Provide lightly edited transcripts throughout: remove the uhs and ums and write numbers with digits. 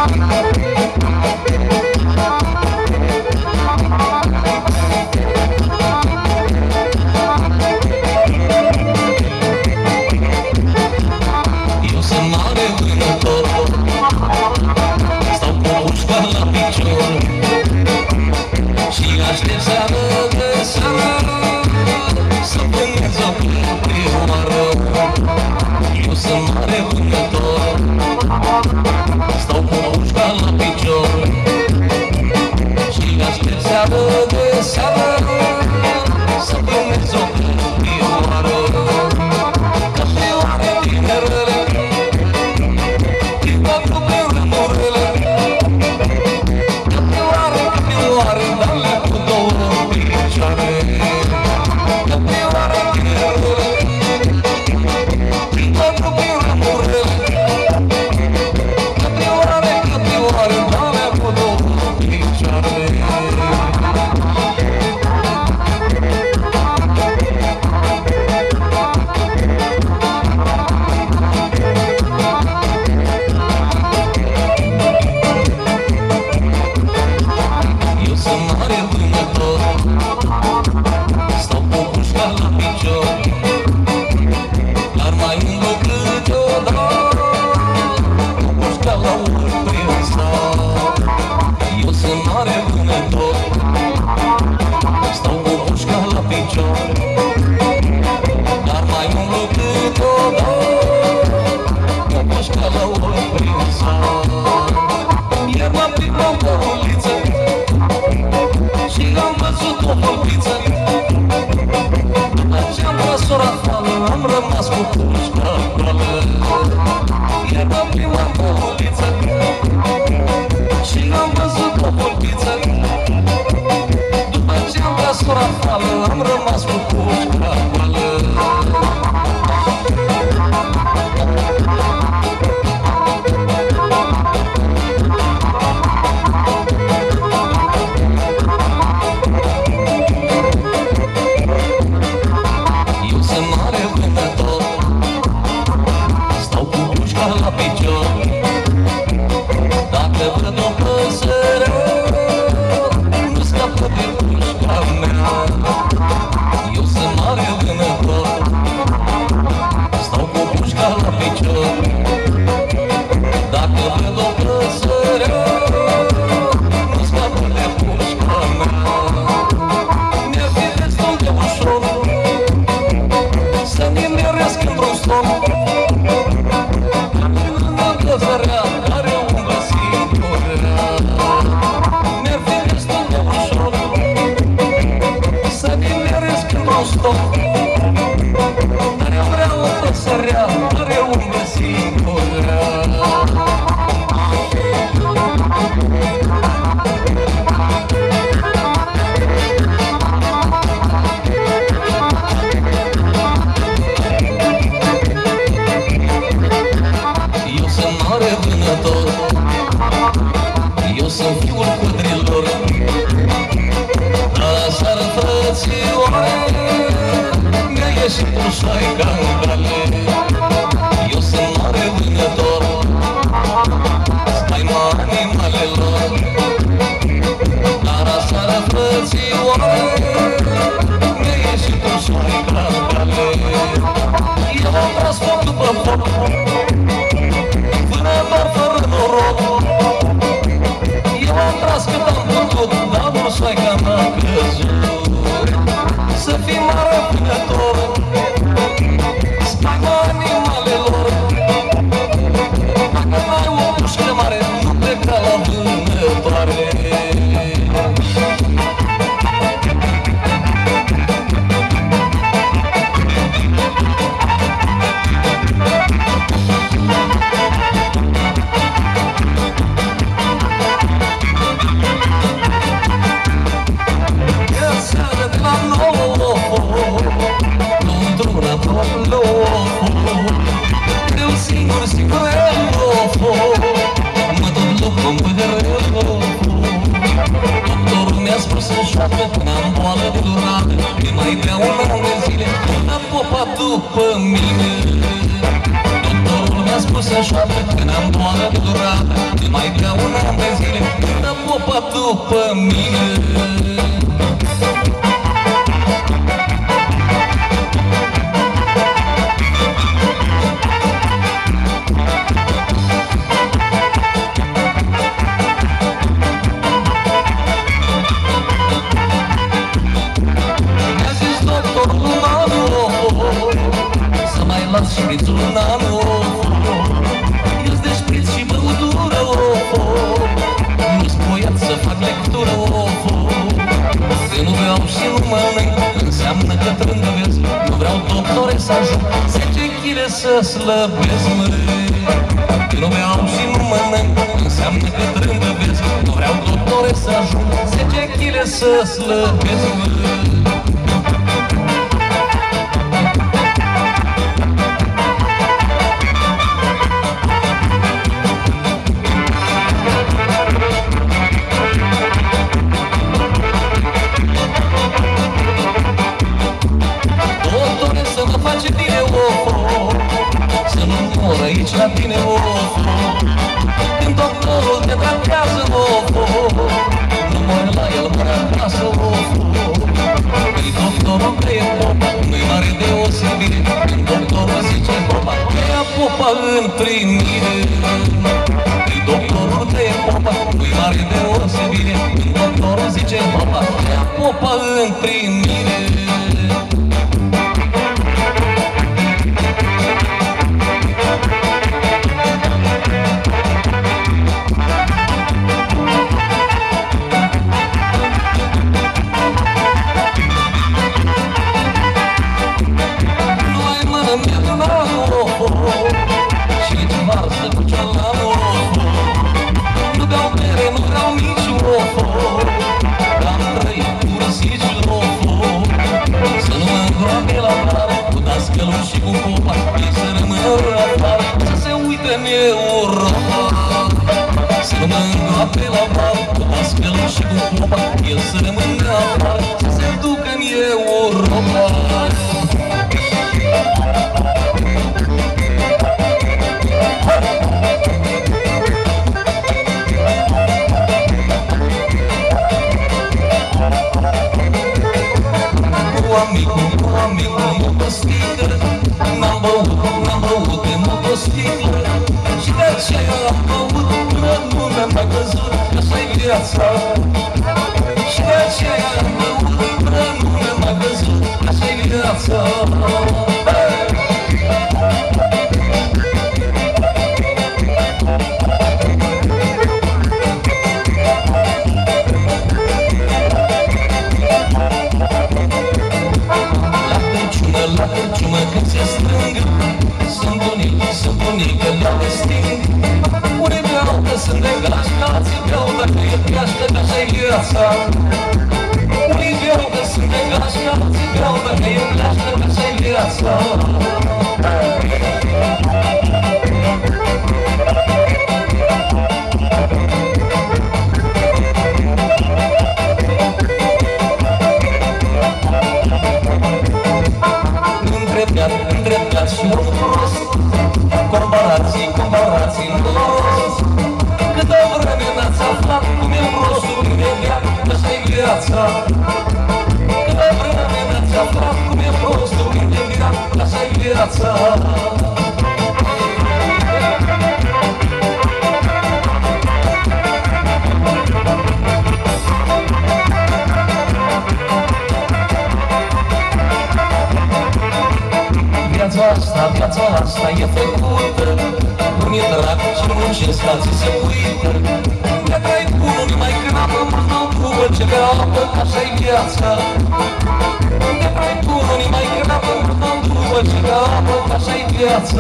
Să fii mare până tot, stai mani dată, numai ca un an de zile, dă popa după mine. Las șprițul în anul, eu-s de șpriț și băutură, nu-s voiat să fac lectură, eu nu vreau și nu mănânc, înseamnă că trândăvesc, nu vreau doctore să ajung 10 kg să slăbesc, măi. Eu nu vreau și nu mănânc, înseamnă că trândăvesc, nu vreau doctore să ajung 10 kg să slăbesc, măi. Aici la tine, când doctorul te tratează, nu mori la el, mori acasă, când doctorul te e popa, nu-i mare deosebire, când doctorul zice popa, te ia popa în primire. Când doctorul te e popa, nu-i mare deosebire, când doctorul zice popa, te ia popa în primire. Și cu popa, ei să rămână afară, să se uite în Europa. Să nu mă îngroape la bar, cu dascălul și cu popa, el să rămână afară, să se ducă în Europa. Cu amicul motosticlă, n-am băut de motosticlă, și de aceea am băut până nu mi-am mai văzut, așa-i viața. Și de aceea am băut până nu mi-am mai văzut, așa-i viața. La cărciumă când se strâng, sunt unii că le sting. Unii beau că sunt de gașcă, alții beau dacă e gașcă, că așa-i viața. Unii beau că sunt de gașcă, alții beau dacă e gașcă, că așa-i viața. Îndreptat și un prost, comparații în rost. Câtă vreme n-ați aflat cum e prostul, cum e viața, așa-i viața. Câtă vreme n-ați aflat cum e prostul, cum e viața, așa-i viața. Viața asta e făcută, unii drag și muncesc, alții se uită. De trai bunul mai crapă, mult n-au după ce bea apă, așa-i viața. De trai bunul mai crapă, mult n-au după ce bea apă, așa-i viața.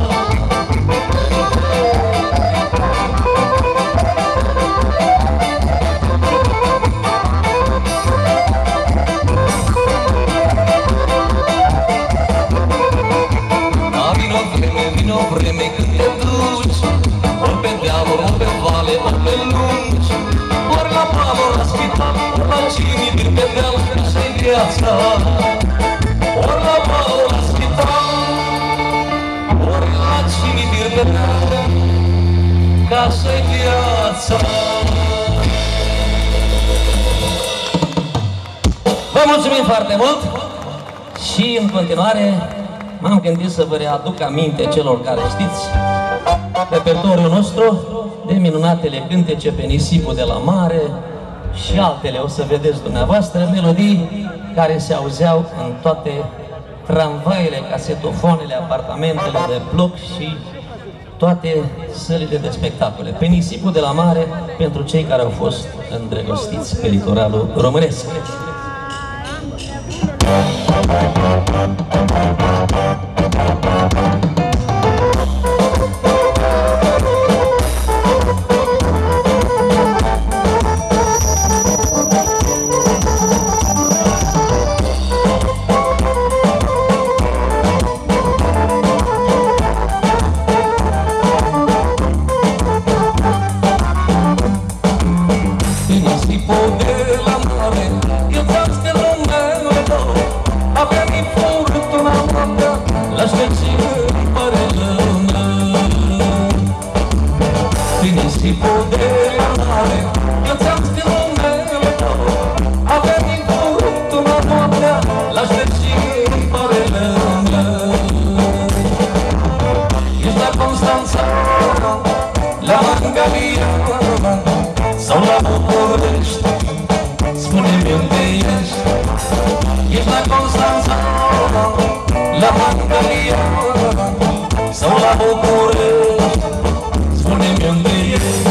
Vino vreme când te duci, ori pe dealuri, ori pe vale, ori pe lungi, ori la pală, ori la spital, ori la cimitir pe deal, așa-i viața. Ori la pală, ori la spital, ori la cimitir pe deal, ca așa-i viața. Vă mulțumim foarte mult și în continuare m-am gândit să vă readuc aminte celor care știți repertoriul nostru de minunatele cântece pe nisipul de la mare și altele, o să vedeți dumneavoastră, melodii care se auzeau în toate tramvaiele, casetofoanele, apartamentele de bloc și toate sălile de spectacole. Pe nisipul de la mare pentru cei care au fost îndrăgostiți pe litoralul românesc. Sau la București, spune-mi unde ești. Ești la Constanța, la Mangalia, sau la București, spune-mi unde ești.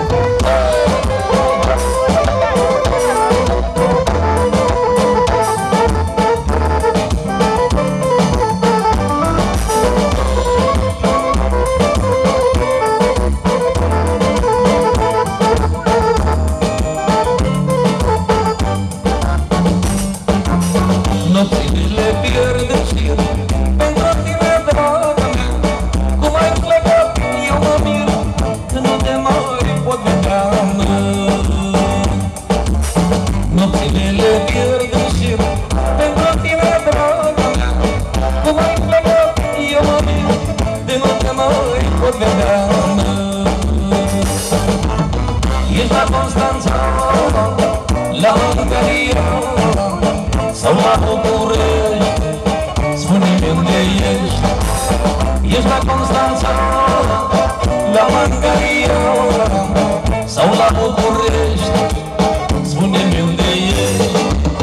Ești la Constanța, la Mangalia, sau la București, spune-mi unde ești. Ești la Constanța, la Mangalia, sau la București, spune-mi unde ești.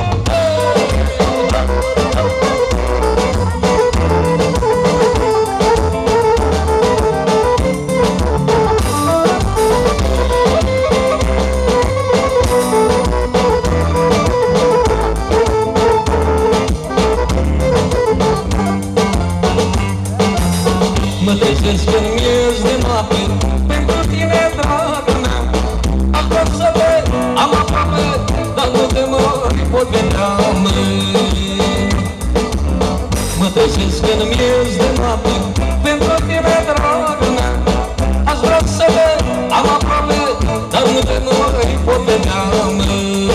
Mă trezesc în miez de noapte pentru tine, dragă mea. Aș vrea să te am aproape, dar nu te mai pot vedea, măi. Mă trezesc în miez de noapte pentru tine, dragă mea. Aș vrea să te am aproape, dar nu te mai pot vedea, măi.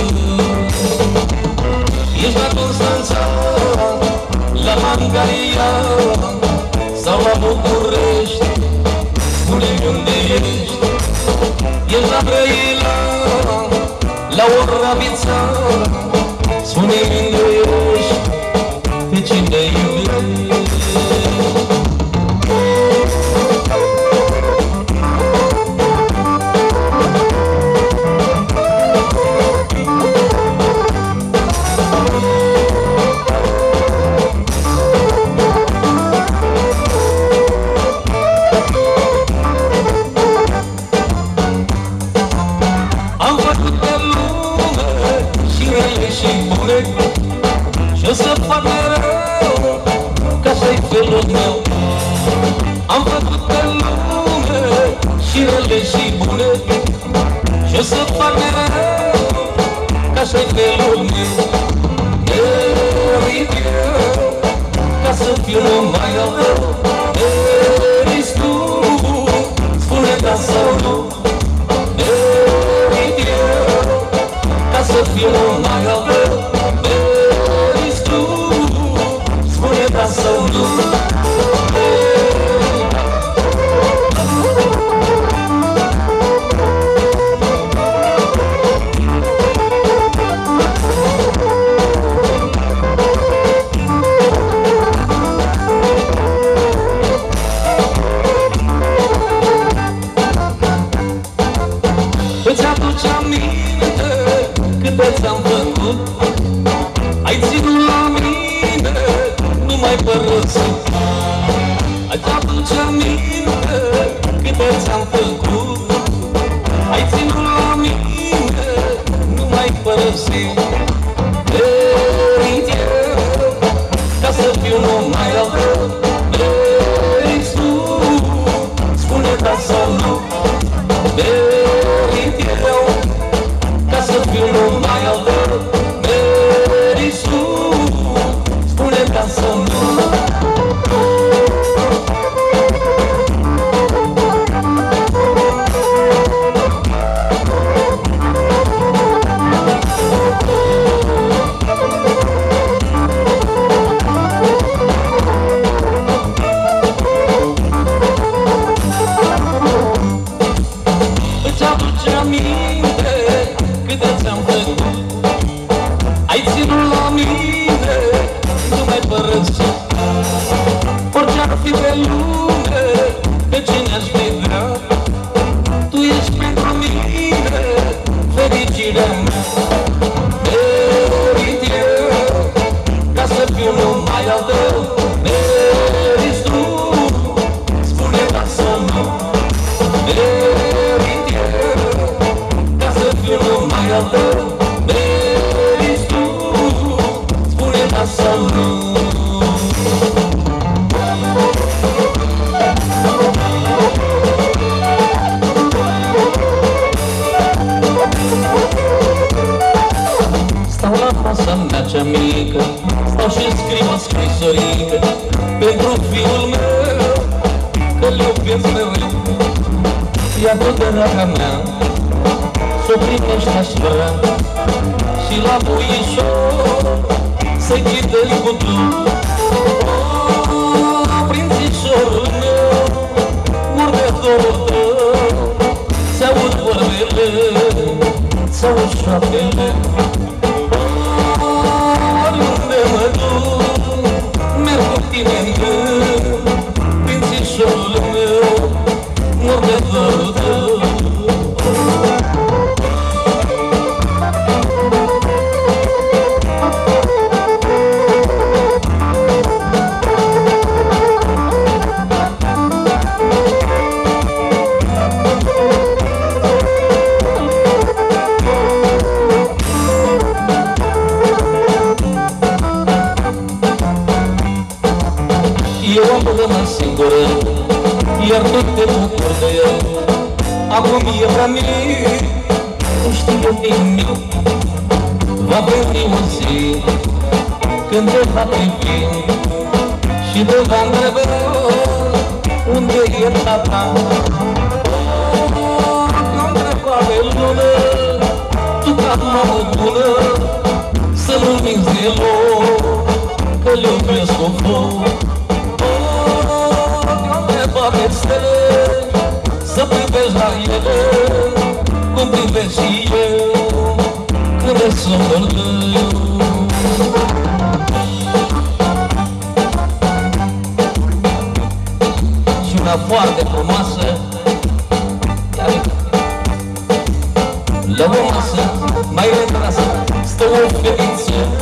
Ești la Constanța, la Mangalia, sau la București, spune-mi unde ești. Ești la Brăila, la Oravița, spune-mi unde ești, pe cine iubești. Și o să fac mereu, că așa-i felul meu. Am făcut pe lume și rele și bune, și o să fac mereu, că așa-i felul meu. Erit eu, ca să fiu numai al tău. Eris tu, spune da sau nu. Erit eu, ca să fiu numai al tău. Da sau nu. stau și scriu o scrisorică pentru fiul meu, că-l iubesc mereu. Ia tu, draga mea, s-o primești aș vrea și la buișor să-i citești cu tu. Prințișorul meu, mor de dorul tău, ți-aud vorbele, ți-aud șoaptele. Oriunde mă duc, merg cu tine în gând, prințișorul meu, mor de dorul tău. Eu am rămas singură, iar tu te bucuri de el. Acum e prea mic, nu știe nimic. Va veni o zi când te va privi și te va întreba unde e tata. Ca întrebare lună, tu ca mamă bună, să nu minți deloc, că-l iubesc cu foc. Bate stele, să privești la ele, cum privesc și eu, când îți sunt tău. Și una foarte frumoasă, la o masă mai retrasă, stă o fetiță